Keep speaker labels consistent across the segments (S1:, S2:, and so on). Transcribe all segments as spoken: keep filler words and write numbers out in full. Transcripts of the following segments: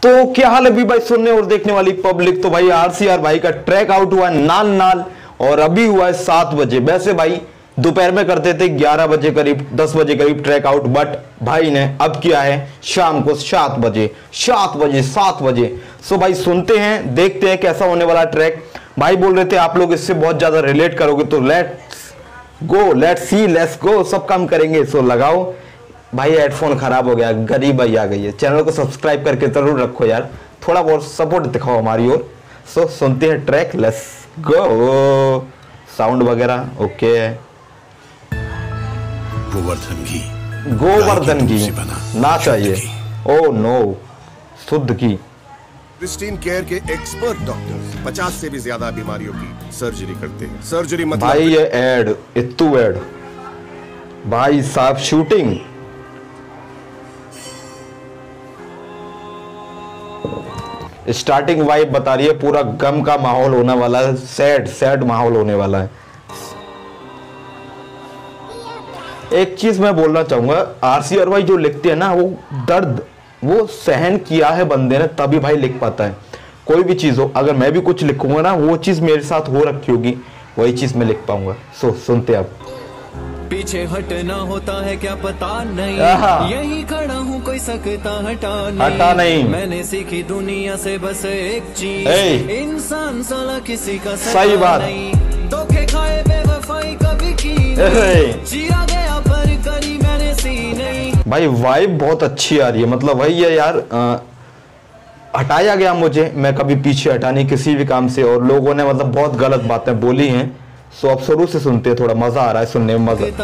S1: तो क्या हाल है भी भाई सुनने और देखने वाली पब्लिक। तो भाई आरसीआर भाई का ट्रैक आउट हुआ है नाल नाल और अभी हुआ है सात बजे। वैसे भाई दोपहर में करते थे ग्यारह बजे करीब दस बजे करीब ट्रैक आउट, बट भाई ने अब किया है शाम को सात बजे सात बजे सात बजे। सो भाई सुनते हैं देखते हैं कैसा होने वाला ट्रैक। भाई बोल रहे थे आप लोग इससे बहुत ज्यादा रिलेट करोगे, तो let's go let's see let's go, सब काम करेंगे। सो लगाओ भाई, हेडफोन खराब हो गया, गरीब भाई आ गई है। चैनल को सब्सक्राइब करके जरूर रखो यार, थोड़ा बहुत सपोर्ट दिखाओ हमारी ओर। सो सुनते हैं ट्रैक, लेट्स गो। साउंड वगैरह ओके है।
S2: गोवर्धन घी,
S1: गोवर्धन घी ना चाहिए। ओ नो, शुद्ध घी।
S3: क्रिस्टीन केयर के एक्सपर्ट डॉक्टर्स पचास से भी ज्यादा बीमारियों की सर्जरी करते हैं। सर्जरी मतलब
S1: भाई ये एड इतू एड भाई साहब, शूटिंग स्टार्टिंग वाइब बता रही है, पूरा गम का माहौल होने वाला है, सैड सैड माहौल होने वाला है। एक चीज मैं बोलना चाहूंगा, आरसीआर भाई जो लिखते हैं ना, वो दर्द वो सहन किया है बंदे ने तभी भाई लिख पाता है। कोई भी चीज हो, अगर मैं भी कुछ लिखूंगा ना, वो चीज मेरे साथ हो रखी होगी, वही चीज मैं लिख पाऊंगा। सो सुनते आप।
S4: पीछे हटना होता है क्या पता नहीं, यही खड़ा हूँ कोई सकता हटा नहीं।
S1: हटा नहीं
S4: मैंने सीखी दुनिया से बस एक चीज, इंसान साला किसी का
S1: सही बात
S4: नहीं। धोखे खाए बेवफाई कभी की नहीं, जिया गया पर करी मैंने सी नहीं।
S1: भाई वाइब बहुत अच्छी आ रही है, मतलब वही है यार, आ, हटाया गया मुझे, मैं कभी पीछे हटा नहीं किसी भी काम से, और लोगों ने मतलब बहुत गलत बातें बोली हैं। सो अब शुरू से सुनते हैं, थोड़ा मजा आ रहा है सुनने में, मजा।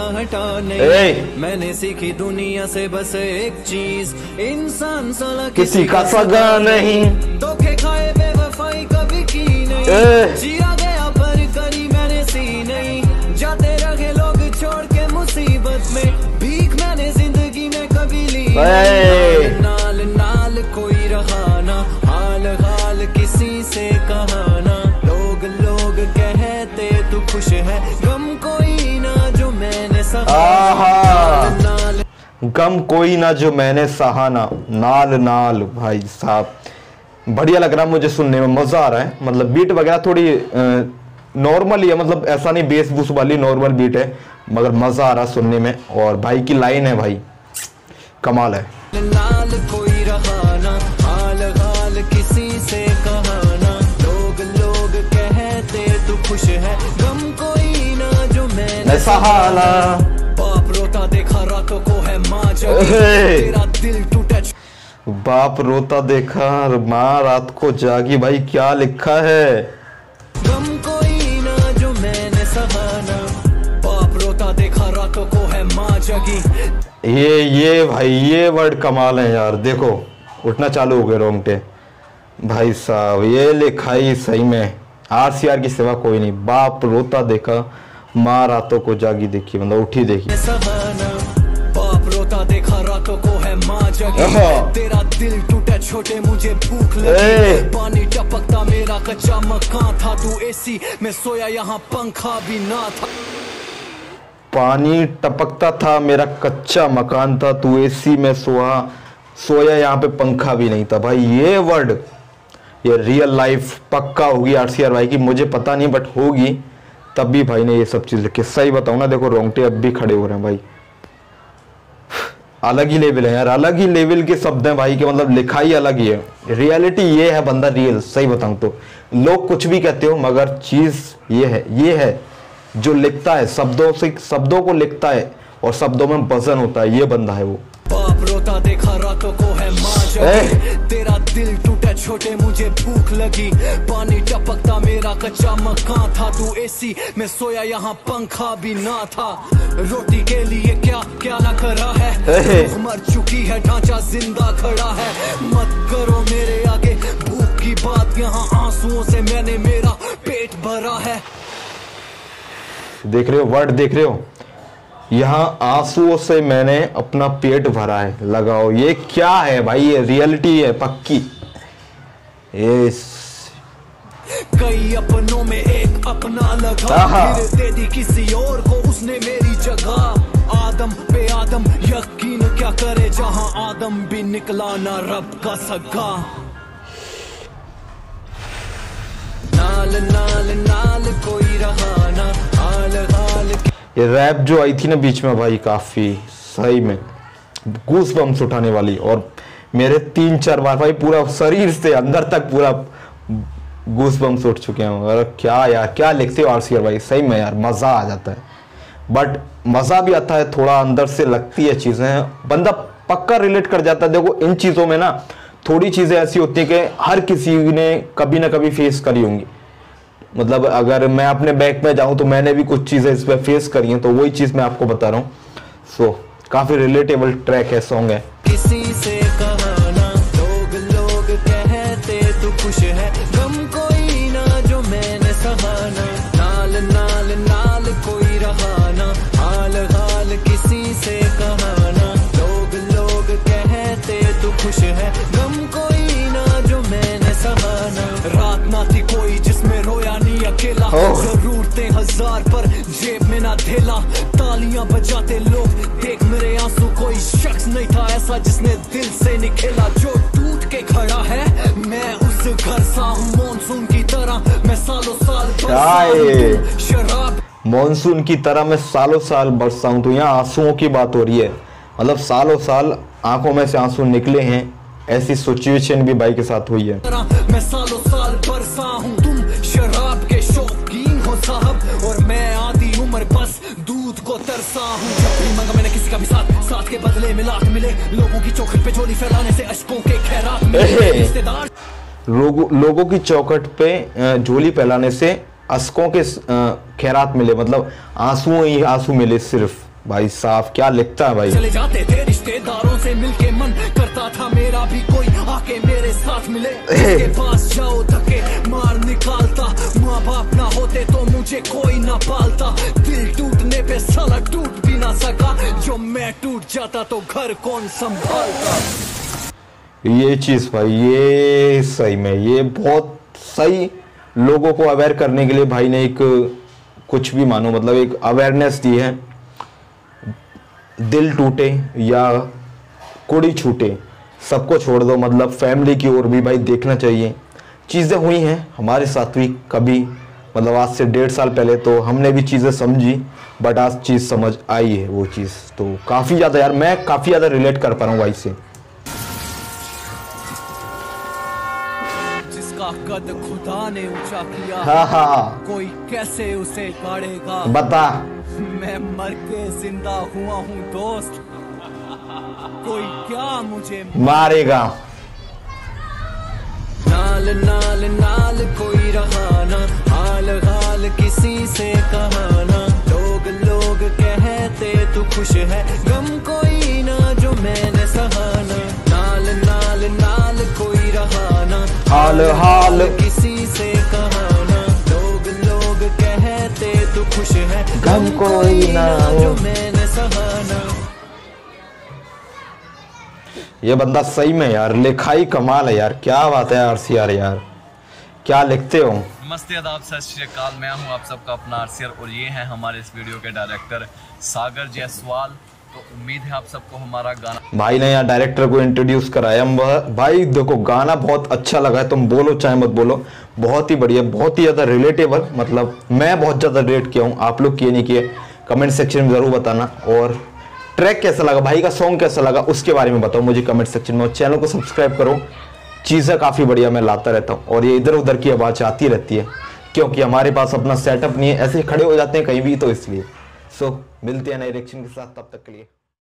S4: मैंने सीखी दुनिया से बस एक चीज, इंसान साला
S1: किसी का सगा नहीं।
S4: धोखे खाए बेवफाई कभी की नहीं, जिया गया पर करी मैंने सी नहीं। जाते रहे लोग छोड़ के मुसीबत में, भीख मैंने जिंदगी में कभी ली नहीं। नाल नाल कोई रहा ना, हाल हाल किसी से कहा ना। लोग लोग कहते तू खुश है, गम कोई ना जो मैंने सहा।
S1: गम कोई ना जो मैंने सहाना, नाल नाल। भाई साहब बढ़िया लग रहा है मुझे, सुनने में मजा आ रहा है। मतलब बीट वगैरह थोड़ी नॉर्मल ही है, मतलब ऐसा नहीं बेस बूस वाली, नॉर्मल बीट है, मगर मजा आ रहा है सुनने में। और भाई की लाइन है भाई कमाल है।
S4: नाल कोई रहा ना, हाल हाल किसी से कहाना। लोग लोग कहते तू खुश है, गम कोई ना जो मैंने
S1: सहाना।
S4: बाप रोता देखा रातों को है माँ जगी, तेरा दिल टूटा।
S1: बाप रोता देखा माँ रात को जागी। भाई क्या लिखा है।
S4: गम कोई ना जो मैंने सहाना, बाप रोता देखा रातों को है माँ जगी।
S1: ये ये भाई ये वर्ड कमाल है यार, देखो उठना चालू हो गए रोंगटे। भाई साहब ये लिखाई सही में, आरसीआर की सिवा कोई नहीं। बाप रोता देखा माँ रातों को जागी देखी, मतलब उठी देखी।
S4: बाप रोता देखा रातों को है माँ जगी, तेरा दिल टूटा छोटे मुझे भूख लगी। पानी टपकता मेरा कच्चा मकान था, तू एसी में सोया यहाँ पंखा भी ना था।
S1: पानी टपकता था मेरा कच्चा मकान था, तू एसी में सोया सोया यहाँ पे पंखा भी नहीं था। भाई ये वर्ड ये रियल लाइफ पक्का होगी आरसीआर भाई की, मुझे पता नहीं बट होगी, तब भी भाई ने ये सब चीज लिखी। सही बताऊं ना, देखो रोंगटे अब भी खड़े हो रहे हैं भाई। अलग ही लेवल है यार, अलग ही लेवल के शब्द हैं भाई के, मतलब लिखाई अलग ही है। रियलिटी ये है बंदा रियल। सही बताऊं तो लोग कुछ भी कहते हो, मगर चीज ये है ये है जो लिखता है, शब्दों से शब्दों को लिखता है और शब्दों में वजन होता है, ये बंदा है वो।
S4: बाप रोता देखा रातों को है माँ जगी, तेरा दिल टूटा छोटे मुझे भूख लगी। पानी टपकता मेरा कच्चा मकान था, तू एसी में सोया यहाँ पंखा भी ना था। रोटी के लिए क्या क्या ना करा है, मर चुकी है ढांचा जिंदा खड़ा है। मत करो मेरे आगे भूख की बात, यहाँ आंसुओं से मैंने मेरा पेट भरा है।
S1: देख रहे हो वर्ड, देख रहे हो, यहाँ आंसुओं से मैंने अपना पेट भरा है। लगाओ ये क्या है भाई, ये रियलिटी है पक्की। इस
S4: कई अपनों में एक अपना लगा, फिर दे दी किसी और को उसने मेरी जगह। आदम पे आदम यकीन क्या करे, जहां आदम भी निकला ना रब का सगा। नाल नाल नाल कोई रहा ना हाल हाल।
S1: ये रैप जो आई थी ना बीच में भाई, काफी सही में गूस बम्स उठाने वाली, और मेरे तीन चार बार भाई पूरा शरीर से अंदर तक पूरा गूस बम्स उठ चुके हैं। और क्या यार, क्या लिखते हो आरसीआर भाई, सही में यार मजा आ जाता है। बट मजा भी आता है, थोड़ा अंदर से लगती है चीजें, बंदा पक्का रिलेट कर जाता है। देखो इन चीजों में ना थोड़ी चीजें ऐसी होती है कि हर किसी ने कभी ना कभी फेस करी होंगी। मतलब अगर मैं अपने बैक में जाऊं तो मैंने भी कुछ चीजें इस पे फेस करी हैं, तो वही चीज मैं आपको बता रहा हूँ। सो काफी रिलेटेबल ट्रैक है, सॉन्ग है।
S4: किसी से कहाना लोग लोग कहते तू खुश है, गम कोई ना जो मैंने सहाना, नाल नाल नाल कोई रहाना हाल हाल किसी से कहाना, लोग लोग कहते तू खुश है, गम कोई ना जो मैंने सहाना। रात ना थी कोई जिसमें रोया नहीं अकेला, जरूरतें हजार पर जेब में ना धेला, तालियां बजाते लोग देख मेरे आंसू, कोई शख्स नहीं था ऐसा जिसने दिल से निकला, जो टूट के खड़ा है मैं उस घर सा हूँ, मॉनसून की तरह मैं सालों साल बरसा हूँ, शराब
S1: मॉनसून की तरह मैं सालों साल बरसा हूँ। तो यहाँ आंसुओं की बात हो रही है, मतलब सालों साल आंखों में से आंसू निकले हैं, ऐसी सिचुएशन भी भाई के साथ हुई है।
S4: मैं सालों साल बरसा हूँ, तुम शराब के शौकीन हो साहब, और मैं आधी उम्र बस दूध को तरसा हूँ। जब भी मांगा मैंने किसी का भी साथ, साथ के बदले में लाख मिले, लोगों की चौखट पे झोली फैलाने से अशकों के खैरात मिले, रिश्तेदार
S1: लोगों लोगों की चौखट पे झोली फैलाने से अशकों के खैरात मिले, मतलब आंसू ही आंसू मिले सिर्फ। भाई साहब क्या लिखता है भाई।
S4: चले जाते थे रिश्तेदारों से मिलके, मन करता था मेरा भी कोई आके मेरे साथ मिले, के पास जाओ धक्के मार निकालता, माँ बाप ना होते तो मुझे कोई ना पालता, दिल टूटने पे साला टूट भी ना सका, जो मैं टूट जाता तो घर कौन संभालता।
S1: ये चीज भाई, ये सही में ये बहुत सही, लोगों को अवेयर करने के लिए भाई ने एक कुछ भी मानो मतलब एक अवेयरनेस दी है। दिल टूटे या कुड़ी छूटे सबको छोड़ दो, मतलब फैमिली की ओर भी भाई देखना चाहिए। चीज़ें हुई हैं हमारे साथ भी कभी, मतलब आज से डेढ़ साल पहले तो हमने भी चीज़ें समझी, बट आज चीज़ समझ आई है वो चीज़, तो काफ़ी ज़्यादा यार मैं काफ़ी ज़्यादा रिलेट कर पा रहा हूँ भाई से।
S4: जिसका कद खुदा ने ऊंचा किया,
S1: हाँ हाँ
S4: कोई कैसे उसे गाड़ेगा,
S1: बता।
S4: मैं मर के जिंदा हुआ हूँ दोस्त, कोई क्या मुझे
S1: मारेगा।
S4: नाल नाल नाल कोई रहाना हाल हाल किसी से कहाना, लोग लोग कहते तू खुश है, गम कोई ना जो मैंने सहाना, नाल नाल नाल कोई रहाना
S1: हाल हाल
S4: किसी से कहाना, लोग लोग कहते तू खुश है,
S1: गम कोई ना
S4: जो मैंने सहाना।
S1: ये बंदा सही में यार लिखाई कमाल है यार, क्या बात है आरसीआर यार, क्या लिखते हो।
S2: नमस्ते आदाब सत श्री अकाल, मैं हूं आप सबका अपना आरसीआर और ये हैं हमारे इस वीडियो के डायरेक्टर सागर जायसवाल। तो उम्मीद है आप सबको हमारा गाना,
S1: भाई ने यहाँ डायरेक्टर को इंट्रोड्यूस कराया। भाई देखो गाना बहुत अच्छा लगा है, तुम बोलो चाहे मत बोलो, बहुत ही बढ़िया, बहुत ही ज़्यादा रिलेटेबल, मतलब मैं बहुत ज़्यादा रिलेट किया हूँ, आप लोग किए नहीं किए कमेंट सेक्शन में ज़रूर बताना। और ट्रैक कैसा लगा भाई का, सॉन्ग कैसा लगा उसके बारे में बताओ मुझे कमेंट सेक्शन में, और चैनल को सब्सक्राइब करो, चीज़ें काफ़ी बढ़िया मैं लाता रहता हूँ, और ये इधर उधर की आवाज़ आती रहती है क्योंकि हमारे पास अपना सेटअप नहीं है, ऐसे खड़े हो जाते हैं कहीं भी, तो इसलिए। सो मिलते हैं नए रिएक्शन के साथ, तब तक के लिए।